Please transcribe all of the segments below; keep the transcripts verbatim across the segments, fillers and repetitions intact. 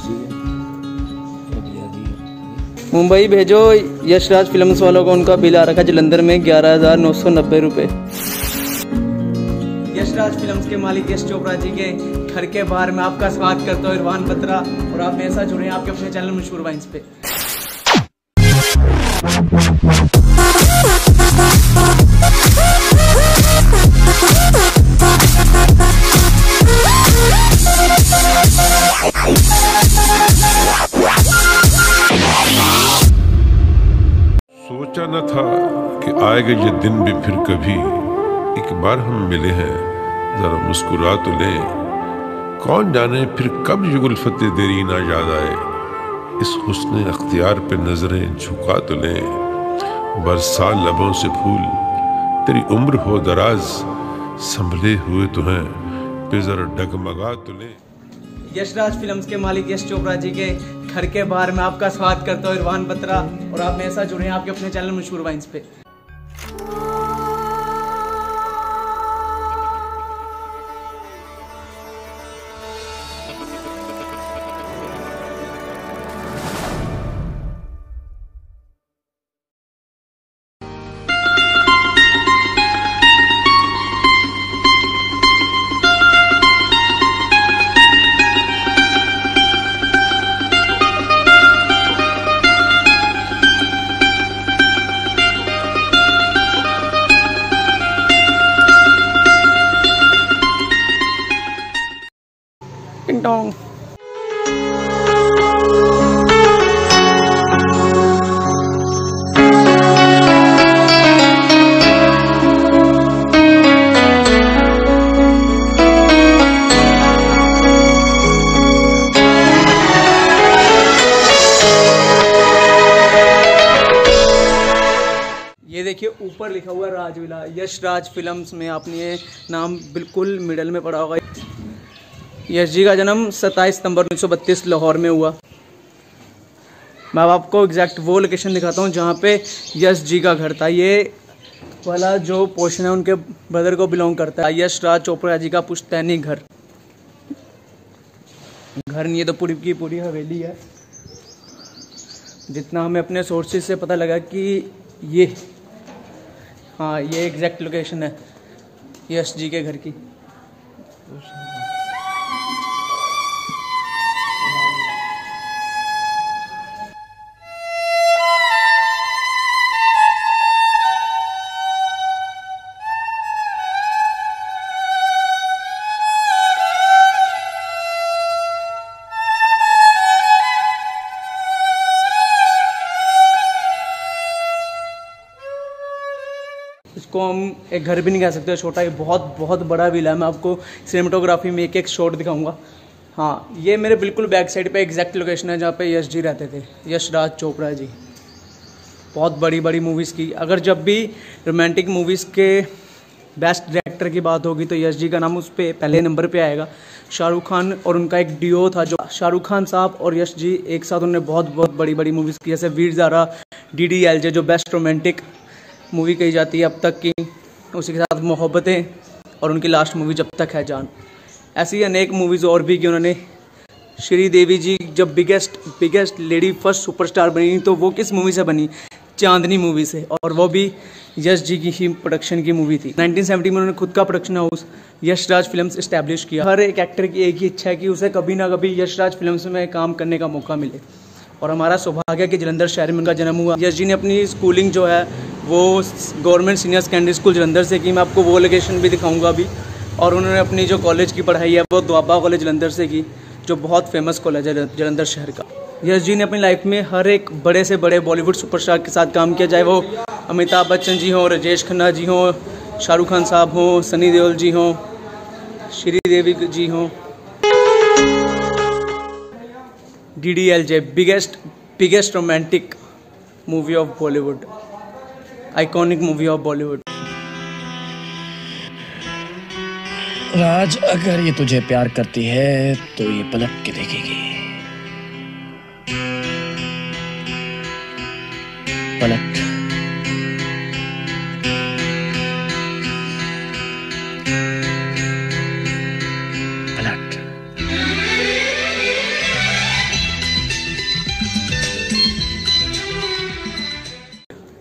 मुंबई भेजो यशराज फिल्म्स वालों को, उनका बिल आ रखा जलंधर में ग्यारह हजार नौ सौ नब्बे रुपए। यशराज फिल्म्स के मालिक यश चोपड़ा जी के घर के बाहर में आपका स्वागत करता हूँ इरफान बत्रा, और आप मेरे साथ जुड़े हैं आपके अपने चैनल मशहूर वाइन्स पे। सोचा न था कि आएगा ये दिन भी फिर कभी, एक बार हम मिले हैं जरा मुस्कुरा तो लें। कौन जाने फिर कब ये उल्फते देरी ना याद आए, इस हुस्न अख्तियार पे नजरें झुका तो लें। बरसा लबों से फूल तेरी उम्र हो दराज, संभले हुए तो हैं पे जरा डगमगा तो लें। यशराज फिल्म्स के मालिक यश चोपड़ा जी के घर के बाहर में आपका स्वागत करता हूँ इरफान बत्रा, और आप मेरे साथ जुड़े हैं आपके अपने चैनल मशहूर वाइन्स पे। Dong. ये देखिए ऊपर लिखा हुआ है राजविला। यशराज फिल्म्स में आपने ये नाम बिल्कुल मिडल में पढ़ा होगा। यश जी का जन्म सत्ताईस सितंबर उन्नीस सौ बत्तीस लाहौर में हुआ। मैं अब आपको एग्जैक्ट वो लोकेशन दिखाता हूँ जहाँ पे यश जी का घर था। ये वाला जो पोर्शन है उनके ब्रदर को बिलोंग करता है। यशराज चोपड़ा जी का पुश्तैनी घर घर नहीं है तो पूरी की पूरी हवेली है। जितना हमें अपने सोर्सेज से पता लगा कि ये हाँ ये एग्जैक्ट लोकेशन है यश जी के घर की। इसको हम एक घर भी नहीं कह सकते, छोटा, ये बहुत बहुत बड़ा विला है। मैं आपको सिनेमेटोग्राफी में एक एक शॉट दिखाऊंगा। हाँ ये मेरे बिल्कुल बैक साइड पे एग्जैक्ट लोकेशन है जहाँ पे यश जी रहते थे, यशराज चोपड़ा जी। बहुत बड़ी बड़ी मूवीज़ की, अगर जब भी रोमांटिक मूवीज़ के बेस्ट डायरेक्टर की बात होगी तो यश जी का नाम उस पर पहले नंबर पे आएगा। शाहरुख खान और उनका एक डिओ था जो शाहरुख खान साहब और यश जी एक साथ, उन्होंने बहुत बहुत बड़ी बड़ी मूवीज़ की, जैसे Veer Zaara, D D L J जो बेस्ट रोमांटिक मूवी कही जाती है अब तक की, उसी के साथ मोहब्बतें, और उनकी लास्ट मूवी जब तक है जान। ऐसी अनेक मूवीज़ और भी की उन्होंने। श्रीदेवी जी जब biggest biggest lady first superstar बनी तो वो किस मूवी से बनी? चांदनी मूवी से, और वो भी यश जी की ही प्रोडक्शन की मूवी थी। नाइनटीन सेवेंटी में उन्होंने खुद का production house Yash Raj films establish किया। हर एक एक्टर की एक ही इच्छा है कि उसे कभी ना कभी यशराज फिल्म्स में काम करने का मौका मिले, और हमारा सौभाग्य कि जलंधर शहर में उनका जन्म हुआ। यश जी ने अपनी स्कूलिंग जो है वो government senior secondary school Jalandhar से की। मैं आपको वो लोकेशन भी दिखाऊंगा अभी। और उन्होंने अपनी जो कॉलेज की पढ़ाई है वो दुआबा कॉलेज जलंधर से की, जो बहुत फेमस कॉलेज है जलंधर शहर का। यश जी ने अपनी लाइफ में हर एक बड़े से बड़े बॉलीवुड सुपरस्टार के साथ काम किया, चाहे वो अमिताभ बच्चन जी हों, राजेश खन्ना जी हों, शाहरुख खान साहब हों, सनी देओल जी हों, श्रीदेवी जी हों। D D L J biggest biggest romantic movie of Bollywood, iconic movie of Bollywood. Raj, अगर ये तुझे प्यार करती है तो ये पलट के देखेगी। पलट। पलट।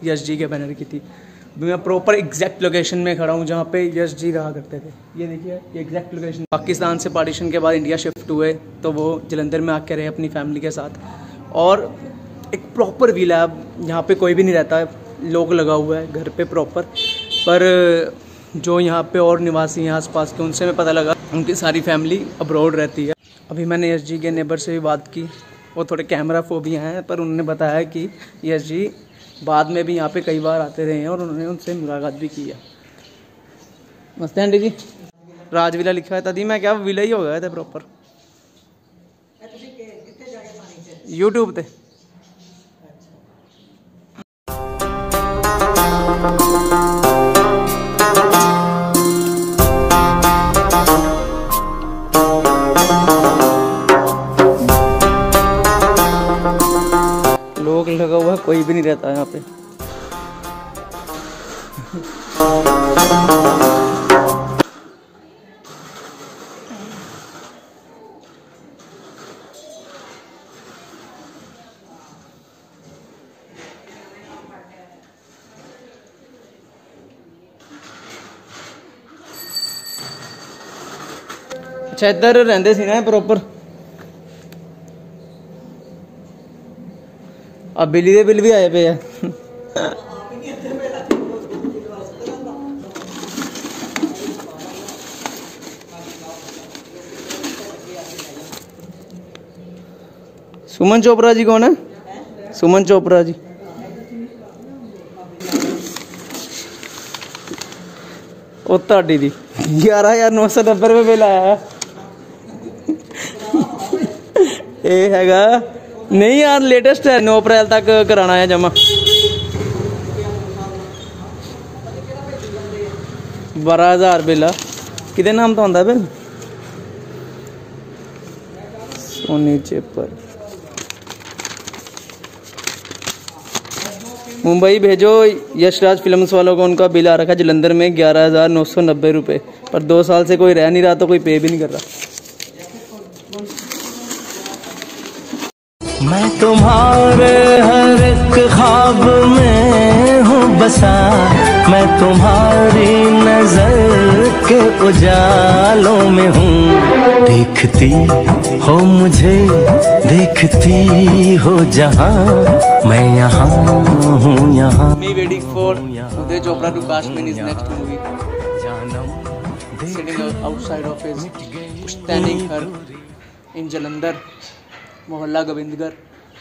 यश जी के बैनर की थी। मैं प्रॉपर एग्जैक्ट लोकेशन में खड़ा हूँ जहाँ पे यश जी रहा करते थे। ये देखिए ये एग्जैक्ट लोकेशन। पाकिस्तान से पार्टीशन के बाद इंडिया शिफ्ट हुए तो वो जलंधर में आके रहे अपनी फैमिली के साथ। और एक प्रॉपर विला है, यहाँ पे कोई भी नहीं रहता है, लोग लगा हुआ है घर पे प्रॉपर। पर जो यहाँ पे और निवासी हैं आसपास के, उनसे मैं पता लगा उनकी सारी फैमिली अब्रॉड रहती है। अभी मैंने यश जी के नेबर से भी बात की, वो थोड़े कैमरा फोबिया हैं, पर उन्होंने बताया कि यश जी बाद में भी यहाँ पे कई बार आते रहे हैं और उन्होंने उनसे मुलाकात भी की है। नमस्ते आंटी जी। राज विला लिखा है तभी मैं क्या विला ही हो गया था प्रॉपर यूट्यूब पे। लोग लगा हुआ है, कोई भी नहीं रहता यहाँ पे। अच्छा इधर रहंदे सी ना प्रॉपर। अब बिजली के बिल भी आए पे है। सुमन चोपड़ा जी कौन है? सुमन चोपड़ा जी ਉਹ ਤੁਹਾਡੀ ਦੀ ग्यारह हज़ार नौ सौ नब्बे रुपये बिल आया है। ये हैगा नहीं यार, लेटेस्ट है, नौ अप्रैल तक कराना है जमा। बारह हज़ार बिल आ कि नाम तो आंदा बिल सोनी चेपर। मुंबई भेजो यशराज फिल्म्स वालों को, उनका बिल आ रखा जलंधर में ग्यारह हज़ार नौ सौ नब्बे रुपये, पर दो साल से कोई रह नहीं रहा तो कोई पे भी नहीं कर रहा। मैं तुम्हारे हर एक ख्वाब में हूँ बसा, मैं तुम्हारी नजर के उजालों में हूँ। देखती हो मुझे, देखती हो जहाँ, मैं यहाँ हूँ यहाँ। Me waiting for Uday Chopra to cast me in his next movie. Sitting outside of his standing her in Jalandhar, मोहल्ला गोविंदगढ़।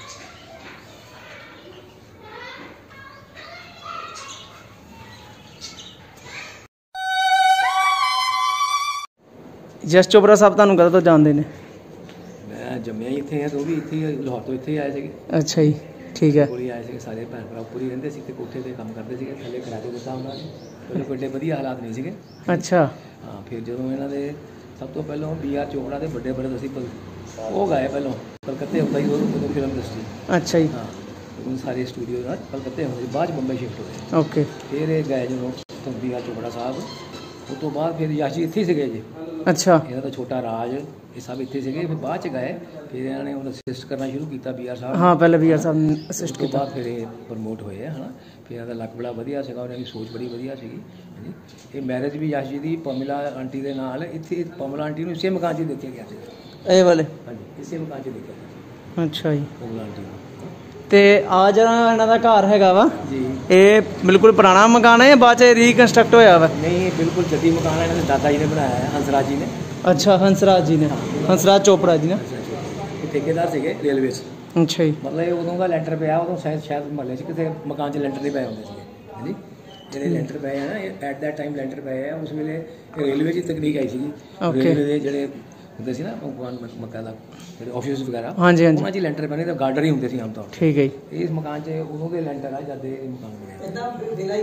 यश चोपड़ा साहब ਤੁਹਾਨੂੰ ਕਦੋਂ ਤੋਂ ਜਾਣਦੇ ਨੇ? मैं जम्मिया ही इत्थे है, तो भी इत्थे लाहौर तो इत्थे ही आए थे। ਅੱਛਾ ਜੀ, ਠੀਕ ਹੈ। पूरी आए थे सारे भैन भरा पूरी रहंदे सी ते कोठे ते काम करते थे, थल्ले करा के ਦਿੱਤਾ ਉਹਨਾਂ ਨੇ। ਪਹਿਲੇ ਕੋਈ ਵਧੀਆ ਹਾਲਾਤ ਨਹੀਂ ਸੀਗੇ। ਅੱਛਾ ਹਾਂ, ਫਿਰ ਜਦੋਂ ਇਹਨਾਂ ਦੇ ਸਭ ਤੋਂ ਪਹਿਲਾਂ ਬੀ ਆਰ ਚੋਪੜਾ ਦੇ ਵੱਡੇ ਬੜੇ ਅਸੀਂ ਉਹ ਗਏ ਪਹਿਲਾਂ ਕਲਕੱਤੇ ਹੁੰਦਾ ਹੀ ਉਹ ਫਿਲਮ ਇੰਡਸਟਰੀ। ਅੱਛਾ ਜੀ। ਹਾਂ, ਉਹ ਸਾਰੇ ਸਟੂਡੀਓ ਨਾਲ ਕਲਕੱਤੇ ਹੁੰਦੇ ਸੀ, ਬਾਅਦ ਚ ਬੰਬਈ ਸ਼ਿਫਟ ਹੋਏ। ਓਕੇ। ਫਿਰ ਇਹ ਗਏ ਜਦੋਂ ਤੋਂ ਬੀ ਆਰ ਚੋਪੜਾ ਸਾਹਿਬ, ਉਸ ਤੋਂ ਬਾਅਦ ਫਿਰ ਯਸ਼ ਜੀ ਇੱਥੇ ਹੀ ਸੀਗੇ ਜੀ। ਅੱਛਾ। ਇਹਨਾਂ ਦਾ ਛੋਟਾ ਰਾਜ ਇਹ ਸਭ ਇੱਥੇ ਸੀਗੇ। ਫਿਰ ਬਾਅਦ ਚ ਗਏ, ਫਿਰ ਇਹਨਾਂ ਨੇ ਉਹਨੂੰ ਅਸਿਸਟ ਕਰਨਾ ਸ਼ੁਰੂ ਕੀਤਾ ਬੀ ਆਰ ਸਾਹਿਬ। ਹਾਂ ਪਹਿਲੇ ਬੀ ਆਰ ਸਾਹਿਬ ਨੇ ਅਸਿਸਟ ਉਸ ਤੋਂ ਕੀਤਾ। ਬਾਅਦ ਫਿਰ ਇਹ ਪ੍ਰਮੋਟ ਹੋਏ ਹੈ ਨਾ। ਫਿਰ ਇਹਨਾਂ ਦਾ ਲੱਕ ਬੜਾ ਵਧੀਆ ਸੀਗਾ, ਉਹਨਾਂ ਦੀ ਸੋਚ ਬੜੀ ਵਧੀਆ ਸੀਗੀ। ਹਾਂਜੀ, ਇਹ ਮੈਰਿਜ ਵੀ ਯਸ਼ ਜੀ ਦੀ ਪਮਲਾ ਆਂਟੀ ਦੇ ਨਾਲ ਇੱਥੇ, ਪਮਲਾ ਆਂਟੀ ਨੂੰ ਇਸੇ ਮਕਾਨ 'ਚ ਦੇਖਿਆ ਗਿਆ ਸੀ। ਇਹ ਵਾਲੇ? ਹਾਂਜੀ, ਇਸੇ ਮਕਾਨ 'ਚ ਦੇਖਿਆ ਗਿਆ। ਅੱਛਾ ਜੀ। ਪਮਲਾ ਆਂਟੀ ਨੂੰ ਤੇ ਆ ਜਿਹੜਾ ਇਹਨਾਂ ਦਾ ਘਰ ਹੈਗਾ ਵਾ ਜੀ, ਇਹ ਬਿਲਕੁਲ ਪੁਰਾਣਾ ਮਕਾਨ ਹੈ ਜਾਂ ਬਾਅਦ ਚ ਰੀਕਨਸਟਰਕਟ ਹੋਇਆ ਵਾ? ਨਹੀਂ, ਇਹ ਬਿਲਕੁਲ ਜੱਦੀ ਮਕਾਨ ਹੈ, ਇਹਨਾਂ ਦੇ ਦਾਦਾ ਜੀ ਨੇ ਬਣਾਇਆ ਹੈ, ਹੰਸਰਾਜ ਜੀ ਨੇ। ਅੱਛਾ, ਹੰਸਰਾਜ ਜੀ ਨੇ, ਹੰਸਰਾਜ ਚੋਪੜਾ ਜੀ ਨੇ। ਇਹ ਠੇਕੇਦਾਰ ਸੀਗੇ ਰੇਲਵੇ 'ਚ। ਅੱਛਾ ਜੀ। ਮਤਲਬ ਇਹ ਉਦੋਂ ਦਾ ਲੈਂਟਰ ਪਿਆ, ਉਦੋਂ ਸ਼ਾਇਦ ਸ਼ਾਇਦ ਮਹੱਲੇ 'ਚ ਕਿਸੇ ਮਕਾਨ 'ਚ ਲੈਂਟਰ ਨਹੀਂ ਪਏ ਹੁੰਦੇ ਸੀਗੇ। ਹਾਂਜੀ, ਜਿਹੜੇ ਲੈਂਟਰ ਪਏ ਆ ਨਾ, ਇਹ ਐਟ ਦੈਟ ਟਾਈਮ ਲੈਂਟਰ ਪਏ ਆ। ਉਸ ਵੇਲੇ ਰੇਲਵੇ 'ਚ ਤਕਨੀਕ ਆਈ ਸੀਗੀ। ਰੇਲਵੇ ਦੇ ਜਿਹੜੇ ਹੁੰਦੇ ਸੀ ਨਾ ਮਕਾਨ ਮੱਕਾ ਦਾ ਜਿਹੜੇ ਆਫਿਸ ਵਗੈਰਾ, ਹਾਂਜੀ ਹਾਂਜੀ, ਉਹਨਾਂ 'ਚ ਲੈਂਟਰ ਬਣੇ ਤਾਂ ਗਾਰਡਰ ਹੀ ਹੁੰਦੇ ਸੀ ਆਮ ਤੌਰ ਤੇ। ਠੀਕ ਹੈ ਜੀ। ਇਸ ਮਕਾਨ 'ਚ ਉਦੋਂ ਦੇ ਲੈਂਟਰ ਆ ਜਦ ਇਹ ਮਕਾਨ ਬਣਿਆ। ਹਾਂ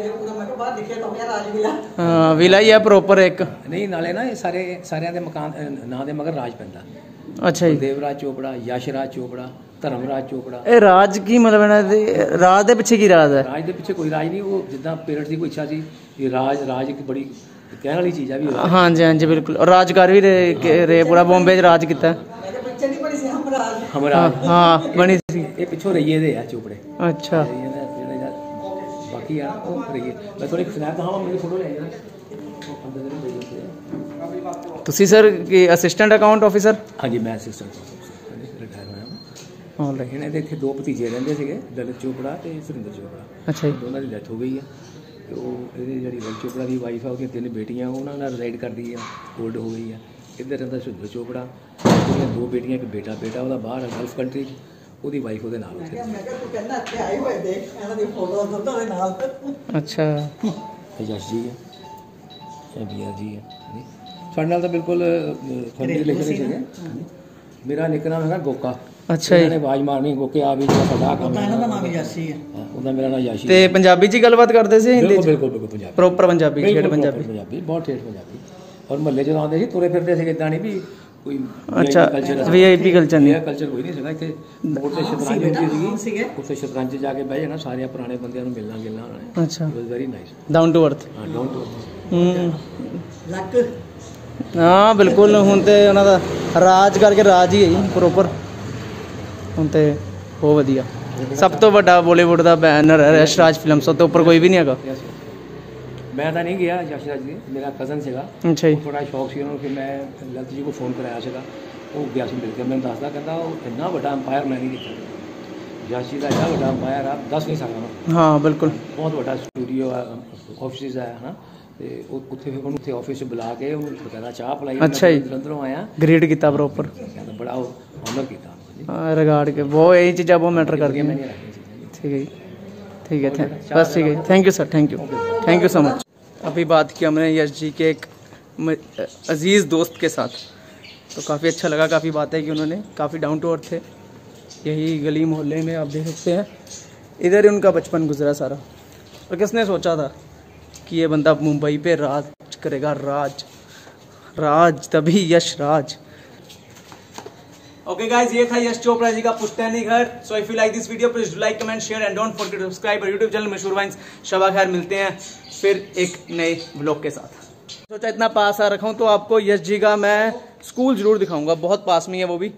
ਵਿਲਾ ਹੀ ਹੈ ਪ੍ਰੋਪਰ ਇੱਕ। ਨਹੀਂ, ਨਾਲੇ ਨਾ ਇਹ ਸਾਰੇ ਸਾਰਿਆਂ ਦੇ ਮਕਾਨ ਨਾਂ ਦੇ ਮਗਰ ਰਾਜ ਪੈਂਦਾ। ਅੱਛਾ ਜੀ। ਦੇਵਰਾਜ ਚੋਪੜਾ, ਯਸ਼ਰਾਜ ਚੋਪੜਾ, ਧਰਮਰਾਜ ਚੋਪੜਾ। ਇਹ ਰਾਜ ਕੀ ਮਤਲਬ ਇਹਨਾਂ ਦੇ, ਰਾਜ ਦੇ ਪਿੱਛੇ ਕੀ ਰਾਜ ਹੈ? ਰਾਜ ਦੇ ਪਿੱਛੇ ਕੋਈ ਰਾਜ ਨਹੀਂ, ਉਹ ਜਿੱਦਾਂ ਪੇਰੈਂਟਸ ਦੀ ਕੋਈ ਇੱਛਾ ਸੀ। ਇਹ ਰਾਜ ਰਾਜ ਇੱਕ ਬੜੀ ਕਹਿਣ ਵਾਲੀ ਚੀਜ਼ ਆ ਵੀ। ਹਾਂਜੀ ਹਾਂਜੀ ਬਿਲਕੁਲ। ਔਰ ਰਾਜਕਾਰ ਵੀ ਰੇ ਰੇ ਪੂਰਾ ਬੰਬੇ 'ਚ ਰਾਜ ਕੀਤਾ। ਹਮਰਾਜ। ਹਾਂ ਬਣੀ ਸੀ। ਇਹ ਪਿੱਛੋਂ ਰਈਏ ਦੇ ਆ ਚੋਪੜੇ। ਅੱਛਾ। ਜਿਹੜੇ देखी है वो रही है। मैं थोड़ी स्नैप दिखाऊंगा, मेरी फोटो ले जाना अंदर जरूर भेज देते। ਤੁਸੀਂ ਸਰ ਕੀ ਅਸਿਸਟੈਂਟ ਅਕਾਊਂਟ ਆਫਿਸਰ? हाँ जी, मैं असिस्टेंट रिटायर होया ਹਾਂ ਲੈ ਇਹਨਾਂ ਦੇ ਇੱਥੇ ਦੋ ਭਤੀਜੇ ਰਹਿੰਦੇ ਸੀਗੇ, ਦਲਿਤ ਚੋਪੜਾ ਤੇ ਸੁਰਿੰਦਰ ਚੋਪੜਾ। ਅੱਛਾ ਜੀ। ਦੋਨਾਂ ਦੀ ਡੈਥ ਹੋ ਗਈ ਹੈ ਤੇ ਉਹ ਇਹਦੀ ਜਿਹੜੀ ਦਲਿਤ ਚੋਪੜਾ ਦੀ ਵਾਈਫ ਆ, ਉਹਦੀਆਂ ਤਿੰਨ ਬੇਟੀਆਂ, ਉਹਨਾਂ ਨਾਲ ਰਿਜ਼ਾਈਡ ਕਰਦੀ ਆ, ਓਲਡ ਹੋ ਗਈ ਆ। ਇੱਧਰ ਰਹਿੰਦਾ ਸੁਰਿੰਦਰ ਚੋਪੜਾ, ਉਹਦੀਆਂ ਦੋ ਬੇਟੀਆਂ, ਇੱਕ ਬੇਟਾ ਬੇਟਾ ਉਹਦਾ ਬਾਹਰ ਆ ਗਲਫ ਕੰਟਰੀ, ਉਹਦੀ ਵਾਈਫ ਉਹਦੇ ਨਾਲ ਉੱਥੇ। ਮੈਂ ਕਿਹਾ ਤੂੰ ਕਹਿੰਦਾ ਇੱਥੇ ਆਏ ਹੋਏ ਦੇਖ ਇਹਨਾਂ ਦੀ ਫੋਟੋ ਦੋਨਾਂ ਦੇ ਨਾਲ। ਅੱਛਾ ਇਹ ਜਸ ਜੀ ਹੈ, ਇਹ ਬੀਆਰ ਜੀ ਹੈ। ਹਾਂਜੀ, ਸਾਡੇ ਨਾਲ ਤਾਂ ਬਿਲਕੁਲ ਫੈਮਿਲੀ ਰਿਲੇਸ਼ਨ ਸੀਗੇ। ਮੇਰਾ ਨਿਕਨਾਮ ਹੈਗਾ ਗੋਕਾ। ਅੱਛਾ ਜੀ। ਇਹਨੇ ਆਵਾਜ਼ ਮਾਰਨੀ, ਗੋਕੇ ਆ ਵੀ ਜਿਹੜਾ ਸਾਡਾ ਕੰਮ ਤਾਂ ਇਹਨਾਂ ਦਾ ਨਾਮ ਯਾਸੀ ਹੈ। ਹਾਂ, ਉਹਦਾ ਮੇਰਾ ਨਾਮ ਯਾਸ਼ੀ। ਤੇ ਪੰਜਾਬੀ 'ਚ ਹੀ ਗੱਲਬਾਤ ਕਰਦੇ ਸੀ ਹਿੰਦੀ 'ਚ? ਬਿਲਕੁਲ ਬਿਲਕੁਲ ਪੰਜਾਬੀ, ਪ੍ਰੋਪਰ ਪੰਜਾਬੀ, ਠੇਠ ਪੰਜਾਬੀ। ਪੰਜਾਬੀ ਬਹੁਤ ਠੇਠ ਪੰਜਾਬੀ। ਔਰ ਮਹੱਲੇ ਜਦੋਂ ਆਉਂਦੇ ਸੀ ਤੁਰੇ ਫਿਰਦੇ ਸੀ, ਇਦਾਂ ਨਹੀਂ ਵੀ ਕੋਈ ਅੱਛਾ ਵੀ ਆਈ ਪੀ ਕਲਚਰ ਨਹੀਂ। ਇਹ ਕਲਚਰ ਕੋਈ ਨਹੀਂ ਸੀਗਾ ਇੱਥੇ। ਮੋੜ ਤੇ ਸ਼ਤਰੰਜ ਹੁੰਦੀ ਸੀਗੀ, ਉੱਥੇ ਸ਼ਤਰੰਜ 'ਚ ਜਾ ਕੇ ਬਹਿ ਜਾਣਾ, ਸਾਰੇ ਪੁਰਾਣੇ ਬੰਦਿਆਂ ਨੂੰ ਮਿਲਣਾ ਗਿਲਣਾ ਉਹਨਾਂ ਨੇ। ਅੱਛਾ, it was very nice, down to earth. ਹਾਂ ਡਾਊਨ ਟੂ ਅਰਥ। ਹੂੰ ਲੱਕ ਹਾਂ ਬਿਲਕੁਲ। ਹੁਣ ਤੇ ਉਹਨਾਂ ਦਾ ਰਾਜ ਕਰਕੇ ਰਾਜ ਹੀ ਹੈ ਜੀ ਪ੍ਰੋਪਰ। ਹੁਣ ਤੇ ਬਹੁਤ ਵਧੀਆ, ਸਭ ਤੋਂ ਵੱਡਾ ਬਾਲੀਵੁੱਡ ਦਾ ਬੈਨਰ ਹੈ ਯਸ਼ ਰਾਜ ਫਿਲਮਸ, ਤੋਂ ਉੱਪਰ ਕੋਈ ਵੀ ਨਹੀਂ ਹੈਗਾ। ਮੈਂ ਤਾਂ ਨਹੀਂ ਗਿਆ ਯਸ਼ ਰਾਜ ਜੀ, ਮੇਰਾ ਕਜ਼ਨ ਸੀਗਾ। ਅੱਛਾ ਜੀ। ਥੋੜਾ ਸ਼ੌਕ ਸੀ ਉਹਨੂੰ, ਫਿਰ ਮੈਂ ਲਲਿਤ ਜੀ ਕੋਲ ਫੋਨ ਕਰਾਇਆ ਸੀਗਾ, ਉਹ ਗਿਆ ਸੀ ਮਿਲ ਕੇ। ਮੈਨੂੰ ਦੱਸਦਾ, ਕਹਿੰਦਾ ਉਹ ਇੰਨਾ ਵੱਡਾ ਅੰਪਾਇਰ ਮੈਂ ਨਹੀਂ ਦੇਖਿਆ। ਯਸ਼ ਜੀ ਦਾ ਇੰਨਾ ਵੱਡਾ ਅੰਪਾਇਰ ਆ, ਦੱਸ ਨਹੀਂ ਸਕਦਾ ਮੈਂ। ਹਾਂ ਬਿਲਕੁਲ, ਬਹੁਤ ਵੱਡਾ ਸਟੂਡੀਓ ਆ, ਆਫਿਸ ਹੈ ਨਾ, ਤੇ ਉਹ ਉੱਥੇ ਫਿਰ ਉਹਨੂੰ ਉੱਥੇ ਆਫਿਸ 'ਚ ਬੁਲਾ ਕੇ ਉਹਨੂੰ ਬਕਾਇਦਾ ਚਾਹ ਪਿਲਾਈ। ਅੱਛਾ ਜੀ। ਜਲੰਧਰੋਂ ਆਇਆ, ਗ੍ਰੇਡ ਕੀਤਾ ਪ੍ਰੋਪਰ। ਕਹਿੰਦਾ ਬੜਾ ਆਨਰ ਕੀਤਾ ਜੀ। ਹਾਂ ਰਿਗਾਰਡ ਕੇ ਬਹੁਤ ਇਹ ਚੀਜ਼ਾਂ ਬਹੁਤ ਮੈਟਰ ਕਰਦੀਆਂ। ਮੈਂ ਨਹੀਂ ਰੱਖੀ ਚੀਜ਼ਾਂ ठीक है जी, ठीक है, थैंक बस ठीक है, thank you sir, thank you, thank you so much. अभी बात की हमने यश जी के एक अजीज़ दोस्त के साथ, तो काफ़ी अच्छा लगा, काफ़ी बातें की उन्होंने, काफ़ी डाउन टू अर्थ थे। यही गली मोहल्ले में आप देख सकते हैं, इधर ही उनका बचपन गुजरा सारा। और किसने सोचा था कि ये बंदा मुंबई पे राज करेगा, राज राज तभी यश राज। ओके गाइस, ये था यश चोपड़ा जी का पुश्तैनी घर। So if you like this video please do like, comment, share and don't forget to subscribe और यूट्यूब चैनल मशहूर वाइन्स। शबा खैर, मिलते हैं फिर एक नए व्लॉग के साथ। सोचा इतना पास आ रखा हूँ तो आपको यश जी का मैं स्कूल जरूर दिखाऊंगा, बहुत पास में है वो भी।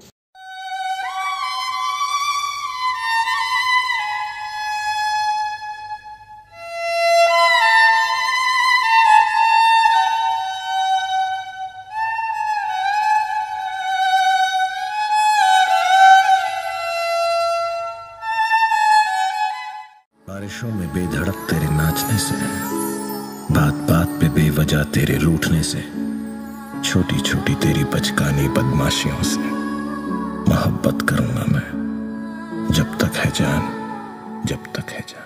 बारिशों में बेधड़क तेरे नाचने से, बात बात पे बेवजह तेरे रूठने से, छोटी छोटी तेरी बचकानी बदमाशियों से मोहब्बत करूंगा मैं, जब तक है जान, जब तक है जान।